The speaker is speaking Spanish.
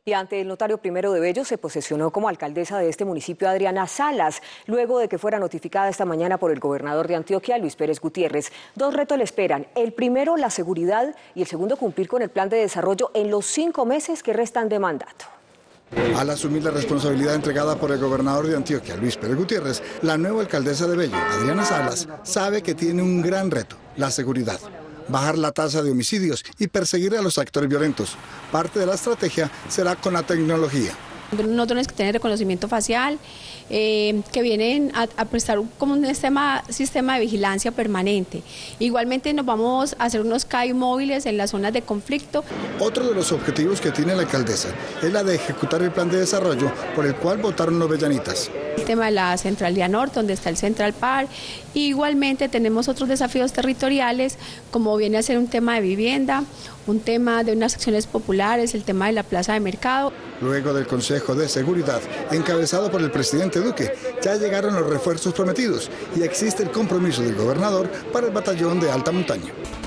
Y ante el notario primero de Bello se posesionó como alcaldesa de este municipio Adriana Salas, luego de que fuera notificada esta mañana por el gobernador de Antioquia, Luis Pérez Gutiérrez. Dos retos le esperan: el primero, la seguridad, y el segundo, cumplir con el plan de desarrollo en los 5 meses que restan de mandato. Al asumir la responsabilidad entregada por el gobernador de Antioquia, Luis Pérez Gutiérrez, la nueva alcaldesa de Bello, Adriana Salas, sabe que tiene un gran reto: la seguridad. Bajar la tasa de homicidios y perseguir a los actores violentos. Parte de la estrategia será con la tecnología. No tienes que tener reconocimiento facial, que vienen a prestar como un sistema de vigilancia permanente. Igualmente nos vamos a hacer unos CAI móviles en las zonas de conflicto. Otro de los objetivos que tiene la alcaldesa es la de ejecutar el plan de desarrollo por el cual votaron los bellanitas. El tema de la Centralía Norte, donde está el Central Park. Igualmente tenemos otros desafíos territoriales, como viene a ser un tema de vivienda, un tema de unas acciones populares, el tema de la plaza de mercado. Luego del Consejo de Seguridad, encabezado por el presidente Duque, ya llegaron los refuerzos prometidos y existe el compromiso del gobernador para el batallón de alta montaña.